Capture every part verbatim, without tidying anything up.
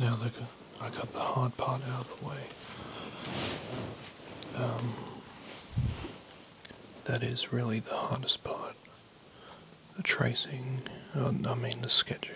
now that I got the hard part out of the way, um, that is really the hardest part. The tracing, uh, I mean the sketching.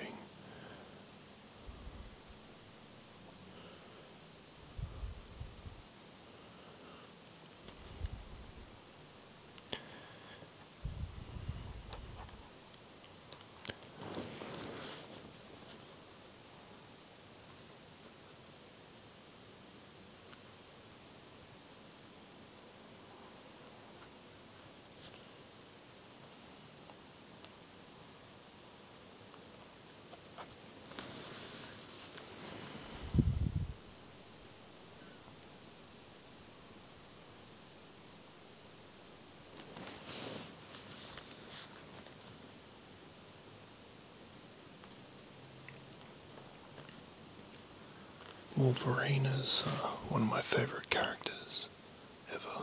Wolverine is uh, one of my favorite characters ever.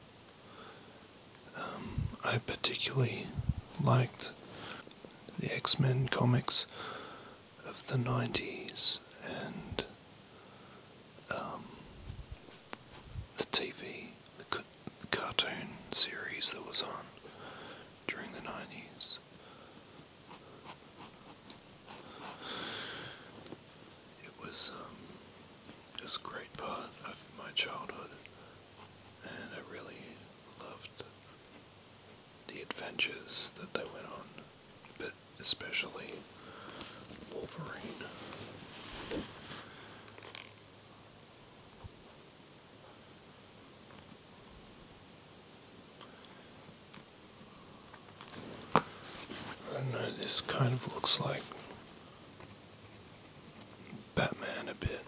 Um, I particularly liked the X-Men comics of the nineties and um, the T V, the, ca the cartoon series that was on during the nineties. It was um, it was a great part of my childhood, and I really loved the adventures that they went on, but especially Wolverine. I don't know, this kind of looks like Batman a bit.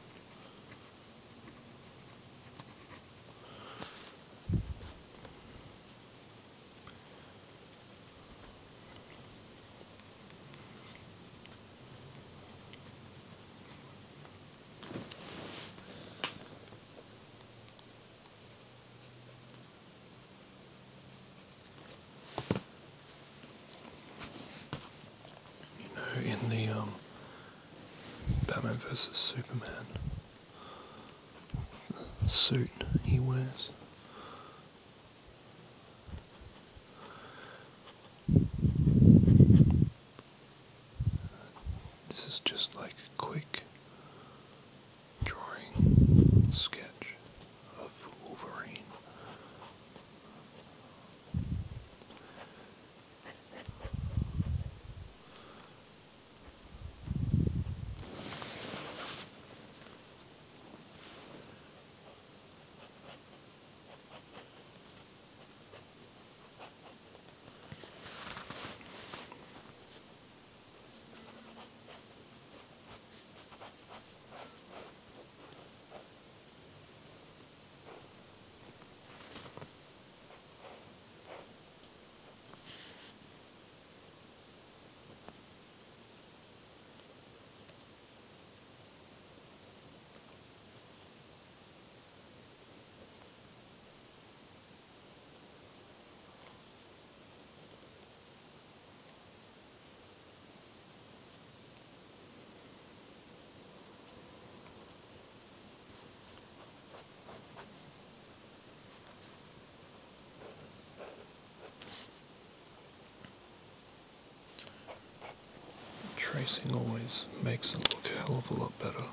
In the um, Batman versus Superman suit he wears, this is just like a quick drawing sketch of Wolverine. Tracing always makes it look a hell of a lot better.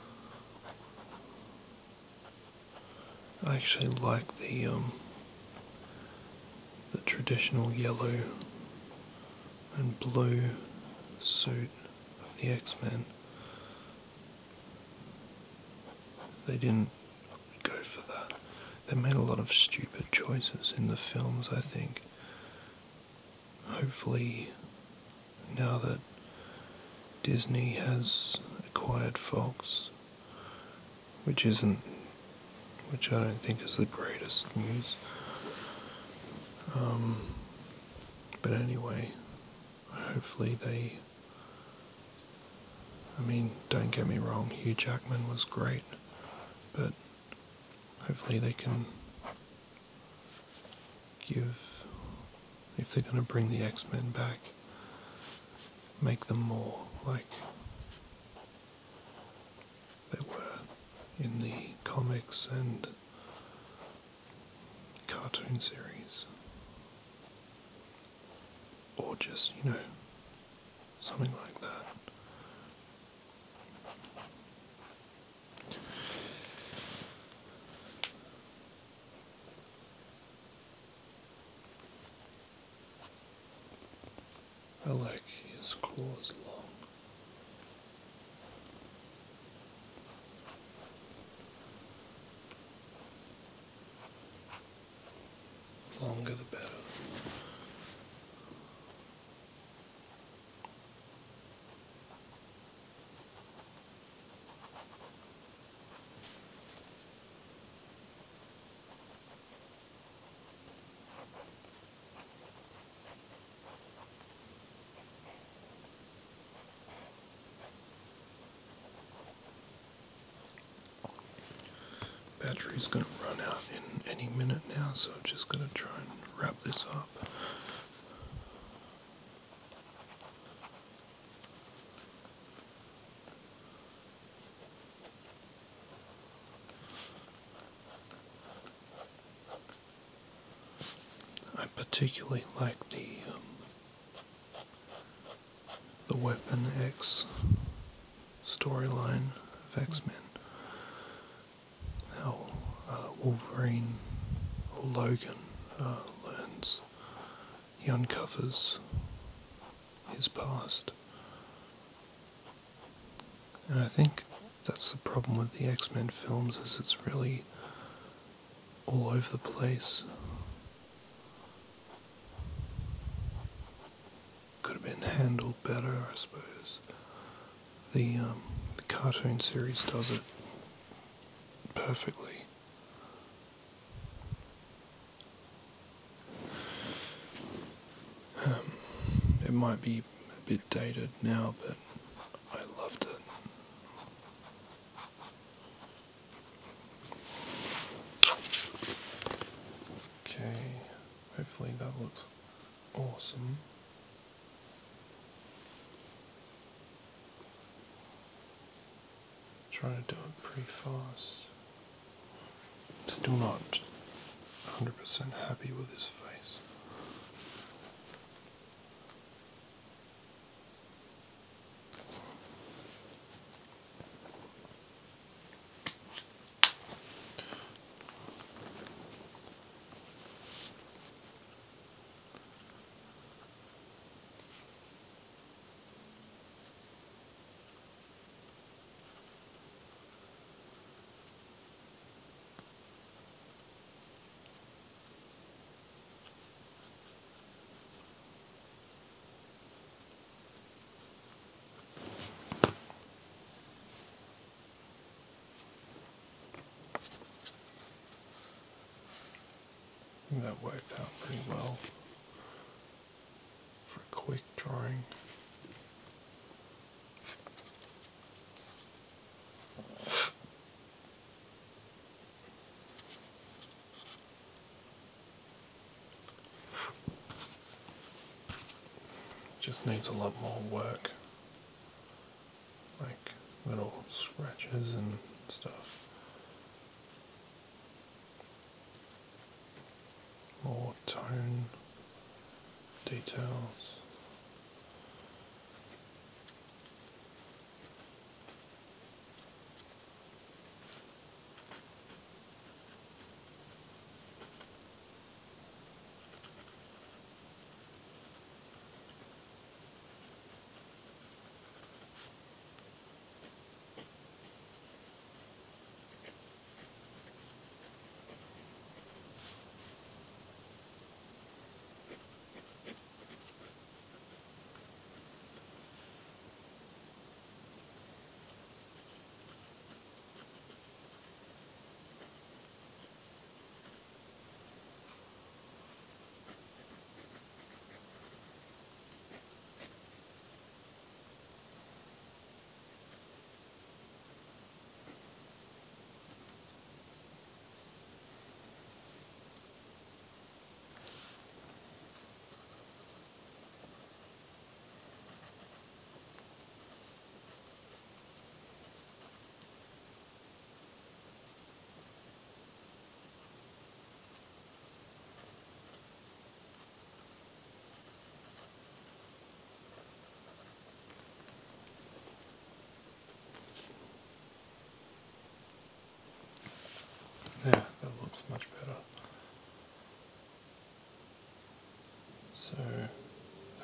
I actually like the um, the traditional yellow and blue suit of the X-Men. They didn't go for that. They made a lot of stupid choices in the films, I think. Hopefully, now that Disney has acquired Fox, which isn't, which I don't think is the greatest news. Um, but anyway, hopefully they, I mean, don't get me wrong, Hugh Jackman was great, but hopefully they can give, if they're going to bring the X-Men back, make them more like in the comics and cartoon series. Or just, you know, something like that. I like his claws long. Longer the better. Battery's going to run out in any minute now, so I'm just going to try and wrap this up. I particularly like the um, the Weapon X storyline of X-Men. How uh, Wolverine, or Logan, uh, learns, he uncovers his past. And I think that's the problem with the X-Men films, is it's really all over the place. Could have been handled better, I suppose. The, um, the cartoon series does it perfectly. Um, it might be a bit dated now, but I loved it. Okay, hopefully that looks awesome. Trying to do it pretty fast. Still not one hundred percent happy with his face. I think that worked out pretty well for a quick drawing. Just needs a lot more work, like little scratches and stuff. More tone, details.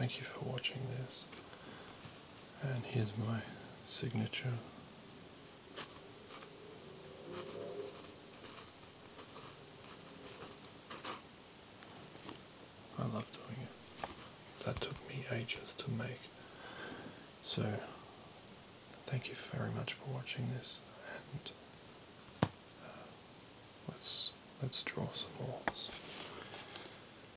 thank you for watching this. And here's my signature. I love doing it. That took me ages to make. So, thank you very much for watching this, and uh, let's let's draw some more.